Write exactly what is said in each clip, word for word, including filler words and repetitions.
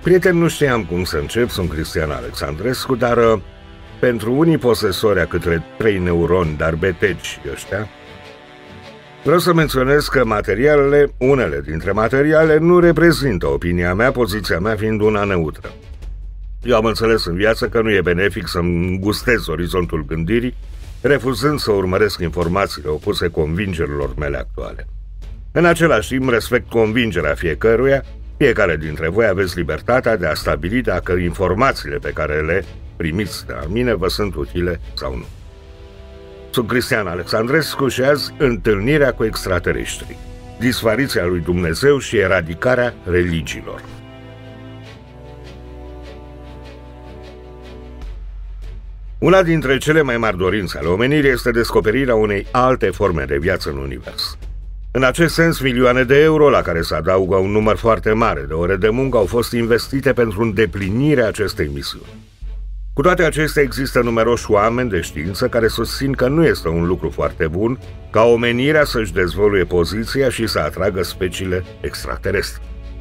Prieten, nu știam cum să încep, sunt Cristian Alexandrescu, dar uh, pentru unii posesori a câte trei neuroni, dar beteci ăștia, vreau să menționez că materialele, unele dintre materiale, nu reprezintă opinia mea, poziția mea fiind una neutră. Eu am înțeles în viață că nu e benefic să-mi gustez orizontul gândirii, refuzând să urmăresc informațiile opuse convingerilor mele actuale. În același timp, respect convingerea fiecăruia. Fiecare dintre voi aveți libertatea de a stabili dacă informațiile pe care le primiți de la mine vă sunt utile sau nu. Sunt Cristian Alexandrescu și azi întâlnirea cu extraterestri, dispariția lui Dumnezeu și eradicarea religiilor. Una dintre cele mai mari dorințe ale omenirii este descoperirea unei alte forme de viață în univers. În acest sens, milioane de euro, la care se adaugă un număr foarte mare de ore de muncă, au fost investite pentru îndeplinirea acestei misiuni. Cu toate acestea, există numeroși oameni de știință care susțin că nu este un lucru foarte bun ca omenirea să-și dezvăluie poziția și să atragă speciile extraterestre.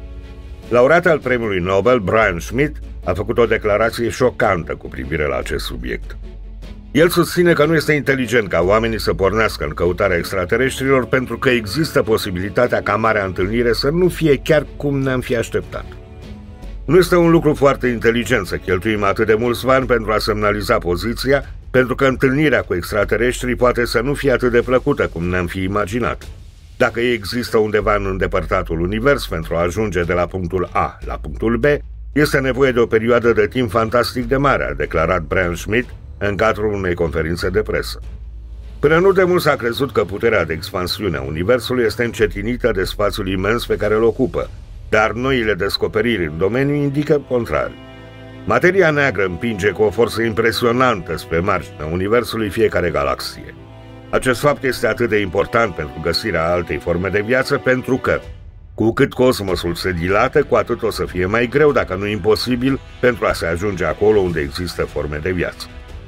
Laureat al premiului Nobel, Brian Schmidt, a făcut o declarație șocantă cu privire la acest subiect. El susține că nu este inteligent ca oamenii să pornească în căutarea extraterestrilor pentru că există posibilitatea ca marea întâlnire să nu fie chiar cum ne-am fi așteptat. Nu este un lucru foarte inteligent să cheltuim atât de mulți bani pentru a semnaliza poziția, pentru că întâlnirea cu extraterestrii poate să nu fie atât de plăcută cum ne-am fi imaginat. Dacă ei există undeva în îndepărtatul univers pentru a ajunge de la punctul A la punctul B, este nevoie de o perioadă de timp fantastic de mare, a declarat Brian Schmidt în cadrul unei conferințe de presă. Până nu de mult s-a crezut că puterea de expansiune a universului este încetinită de spațiul imens pe care îl ocupă, dar noile descoperiri în domeniu indică contrariu. Materia neagră împinge cu o forță impresionantă spre marginea universului fiecare galaxie. Acest fapt este atât de important pentru găsirea altei forme de viață pentru că, cu cât cosmosul se dilată, cu atât o să fie mai greu, dacă nu imposibil, pentru a se ajunge acolo unde există forme de viață.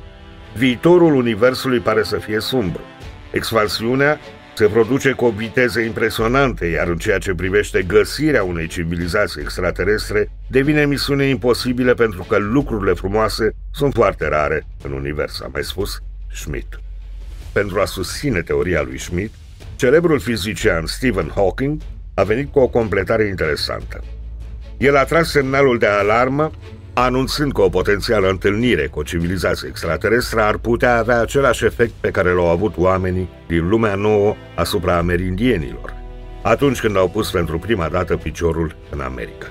Viitorul universului pare să fie sumbru. Expansiunea se produce cu o viteză impresionantă, iar în ceea ce privește găsirea unei civilizații extraterestre, devine misiune imposibilă pentru că lucrurile frumoase sunt foarte rare în univers, a mai spus Schmidt. Pentru a susține teoria lui Schmidt, celebrul fizician Stephen Hawking a venit cu o completare interesantă. El a tras semnalul de alarmă, anunțând că o potențială întâlnire cu o civilizație extraterestră ar putea avea același efect pe care l-au avut oamenii din lumea nouă asupra amerindienilor, atunci când au pus pentru prima dată piciorul în America.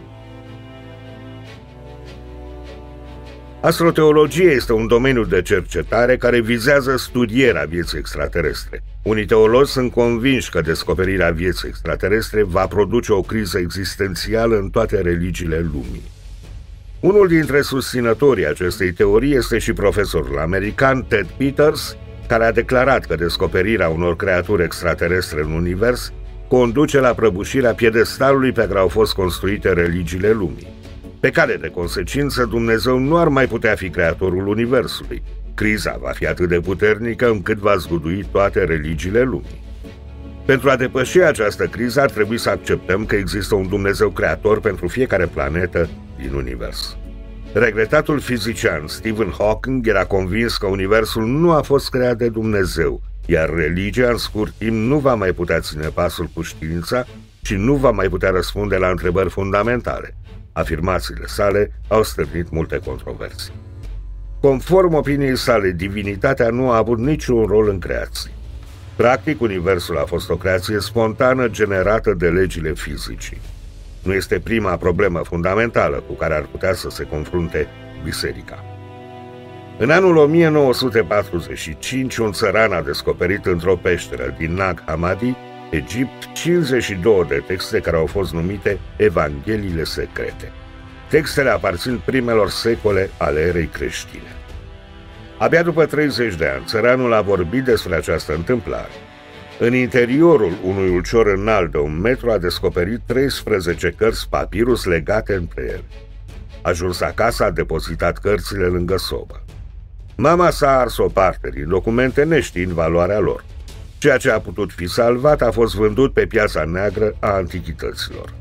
Astroteologia este un domeniu de cercetare care vizează studierea vieții extraterestre. Unii teologi sunt convinși că descoperirea vieții extraterestre va produce o criză existențială în toate religiile lumii. Unul dintre susținătorii acestei teorii este și profesorul american Ted Peters, care a declarat că descoperirea unor creaturi extraterestre în univers conduce la prăbușirea piedestalului pe care au fost construite religiile lumii. Pe care, de consecință, Dumnezeu nu ar mai putea fi creatorul universului. Criza va fi atât de puternică încât va zgudui toate religiile lumii. Pentru a depăși această criză ar trebui să acceptăm că există un Dumnezeu creator pentru fiecare planetă din univers. Regretatul fizician Stephen Hawking era convins că universul nu a fost creat de Dumnezeu, iar religia în scurt timp nu va mai putea ține pasul cu știința și nu va mai putea răspunde la întrebări fundamentale. Afirmațiile sale au stârnit multe controverse. Conform opiniei sale, divinitatea nu a avut niciun rol în creație. Practic, universul a fost o creație spontană generată de legile fizicii. Nu este prima problemă fundamentală cu care ar putea să se confrunte biserica. În anul o mie nouă sute patruzeci și cinci, un țăran a descoperit într-o peșteră din Nag Hammadi, Egipt, cincizeci și două de texte care au fost numite Evangheliile secrete. Textele aparțin primelor secole ale erei creștine. Abia după treizeci de ani, țăranul a vorbit despre această întâmplare. În interiorul unui ulcior înalt de un metru a descoperit treisprezece cărți papirus legate între ele. Ajuns acasă, a depozitat cărțile lângă sobă. Mama s-a ars o parte din documente neștiind valoarea lor. Ceea ce a putut fi salvat a fost vândut pe piața neagră a antichităților.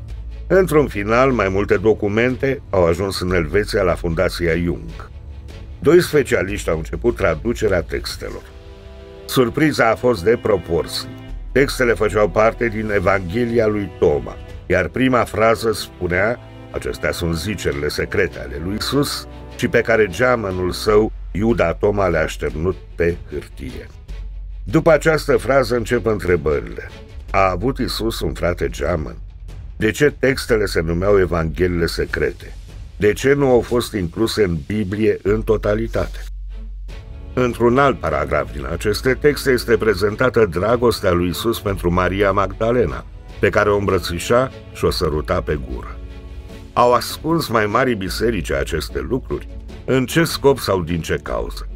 Într-un final, mai multe documente au ajuns în Elveția la Fundația Jung. Doi specialiști au început traducerea textelor. Surpriza a fost de proporții. Textele făceau parte din Evanghelia lui Toma, iar prima frază spunea: acestea sunt zicerile secrete ale lui Isus și pe care geamănul său, Iuda Toma, le-a așternut pe hârtie. După această frază încep întrebările. A avut Isus un frate geamăn? De ce textele se numeau Evangheliile secrete? De ce nu au fost incluse în Biblie în totalitate? Într-un alt paragraf din aceste texte este prezentată dragostea lui Isus pentru Maria Magdalena, pe care o îmbrățișa și o săruta pe gură. Au ascuns mai mari biserici aceste lucruri? În ce scop sau din ce cauză?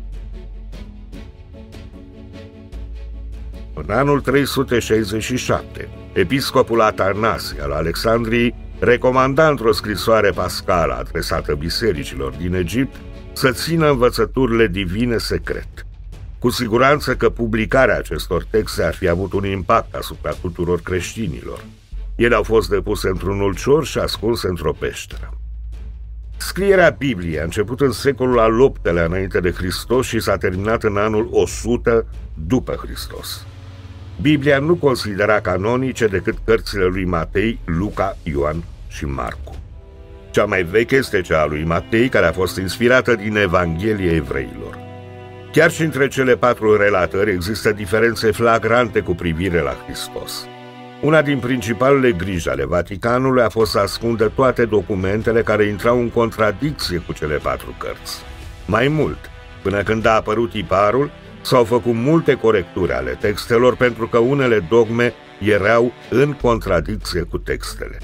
În anul trei sute șaizeci și șapte, episcopul Atanasie al Alexandriei recomanda într-o scrisoare pascală adresată bisericilor din Egipt să țină învățăturile divine secret. Cu siguranță că publicarea acestor texte ar fi avut un impact asupra tuturor creștinilor. Ele au fost depuse într-un ulcior și ascunse într-o peșteră. Scrierea Bibliei a început în secolul al optulea înainte de Hristos și s-a terminat în anul o sută după Hristos. Biblia nu considera canonice decât cărțile lui Matei, Luca, Ioan și Marcu. Cea mai veche este cea a lui Matei, care a fost inspirată din Evanghelia evreilor. Chiar și între cele patru relatări există diferențe flagrante cu privire la Hristos. Una din principalele griji ale Vaticanului a fost să ascundă toate documentele care intrau în contradicție cu cele patru cărți. Mai mult, până când a apărut tiparul, s-au făcut multe corecturi ale textelor pentru că unele dogme erau în contradicție cu textele.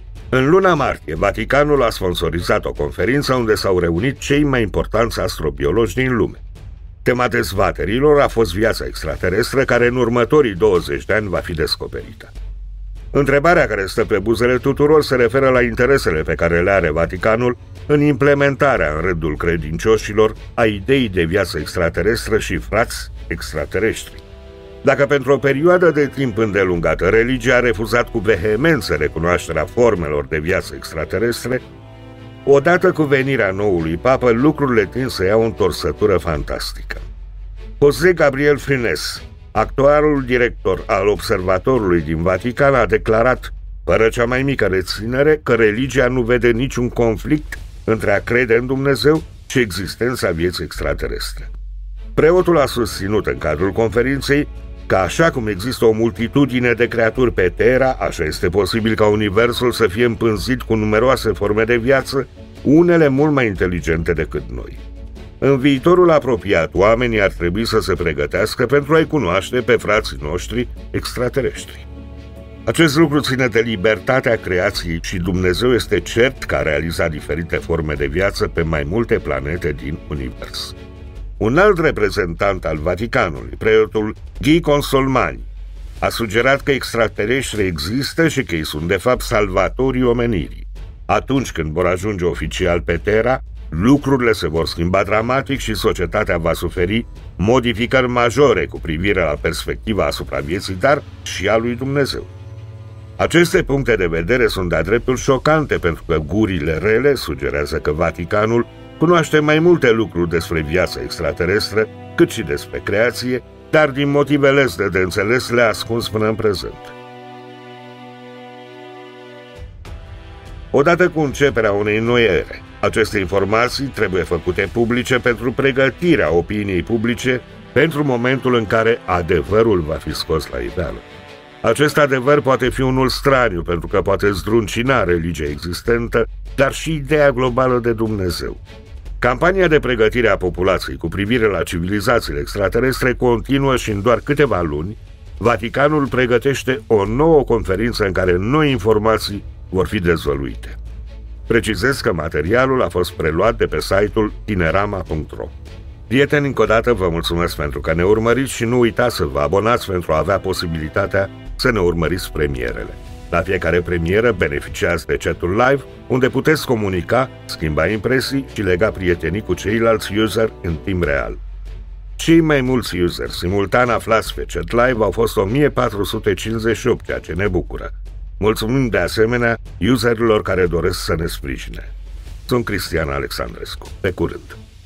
În luna martie, Vaticanul a sponsorizat o conferință unde s-au reunit cei mai importanți astrobiologi din lume. Tema dezbaterilor a fost viața extraterestră, care în următorii douăzeci de ani va fi descoperită. Întrebarea care stă pe buzele tuturor se referă la interesele pe care le are Vaticanul în implementarea în rândul credincioșilor a ideii de viață extraterestră și frați extraterestri. Dacă pentru o perioadă de timp îndelungată religia a refuzat cu vehemență recunoașterea formelor de viață extraterestre, odată cu venirea noului papă, lucrurile tind să iau o întorsătură fantastică. José Gabriel Frines, actualul director al Observatorului din Vatican, a declarat, fără cea mai mică reținere, că religia nu vede niciun conflict între a crede în Dumnezeu și existența vieții extraterestre. Preotul a susținut în cadrul conferinței că așa cum există o multitudine de creaturi pe Terra, așa este posibil ca universul să fie împânzit cu numeroase forme de viață, unele mult mai inteligente decât noi. În viitorul apropiat, oamenii ar trebui să se pregătească pentru a-i cunoaște pe frații noștri extraterestri. Acest lucru ține de libertatea creației și Dumnezeu este cert că a realizat diferite forme de viață pe mai multe planete din univers. Un alt reprezentant al Vaticanului, preotul Guy Consolmani, a sugerat că extraterestri există și că ei sunt de fapt salvatorii omenirii. Atunci când vor ajunge oficial pe Terra, lucrurile se vor schimba dramatic și societatea va suferi modificări majore cu privire la perspectiva asupra vieții, dar și a lui Dumnezeu. Aceste puncte de vedere sunt de-a dreptul șocante, pentru că gurile rele sugerează că Vaticanul cunoaște mai multe lucruri despre viața extraterestră, cât și despre creație, dar din motive lesne de înțeles le-a ascuns până în prezent. Odată cu începerea unei noi ere, aceste informații trebuie făcute publice pentru pregătirea opiniei publice pentru momentul în care adevărul va fi scos la iveală. Acest adevăr poate fi unul straniu, pentru că poate zdruncina religia existentă, dar și ideea globală de Dumnezeu. Campania de pregătire a populației cu privire la civilizațiile extraterestre continuă și în doar câteva luni, Vaticanul pregătește o nouă conferință în care noi informații vor fi dezvăluite. Precizez că materialul a fost preluat de pe site-ul tinerama punct ro. Prieteni, încă o dată vă mulțumesc pentru că ne urmăriți și nu uitați să vă abonați pentru a avea posibilitatea să ne urmăriți premierele. La fiecare premieră beneficiați de chatul live, unde puteți comunica, schimba impresii și lega prietenii cu ceilalți user în timp real. Cei mai mulți useri simultan aflați pe chat live au fost o mie patru sute cincizeci și opt, ceea ce ne bucură. Mulțumim de asemenea userilor care doresc să ne sprijine. Sunt Cristian Alexandrescu. Pe curând!